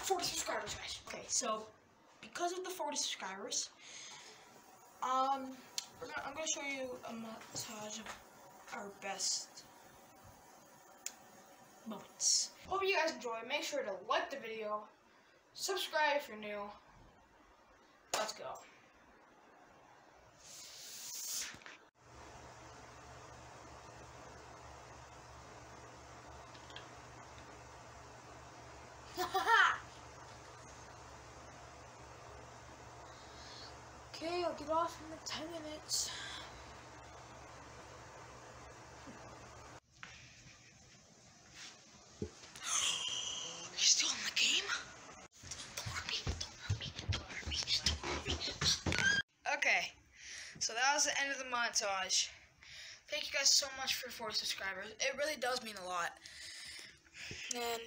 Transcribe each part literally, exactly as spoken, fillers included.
forty subscribers, guys. Okay, so because of the forty subscribers, um, we're gonna, I'm gonna show you a montage of our best moments. Hope you guys enjoy. Make sure to like the video, subscribe if you're new. Let's go. Okay, I'll get off in like ten minutes. You're still in the game? Don't hurt me, don't hurt me, don't hurt me, don't hurt me. Okay, so that was the end of the montage. Thank you guys so much for forty subscribers. It really does mean a lot. And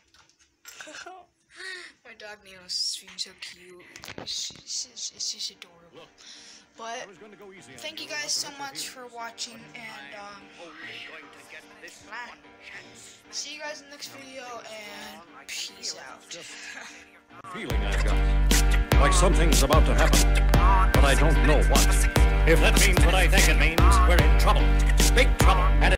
my dog Nino is being so cute. It's just, it's just adorable. But thank you guys so much for watching, and um, see you guys in the next video, and peace out. Feeling I've got, like something's about to happen, but I don't know what. If that means what I think it means, we're in trouble, big trouble, and